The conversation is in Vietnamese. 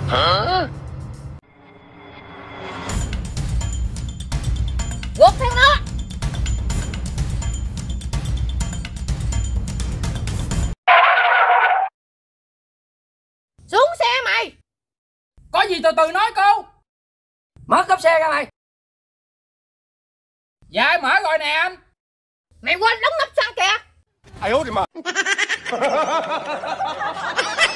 Guột theo nó. Xuống xe mày. Có gì từ từ nói cô. Mở cốp xe ra mày. Dạ mở rồi nè anh. Mày quên đóng nắp xăng kìa. Ai ố thì mà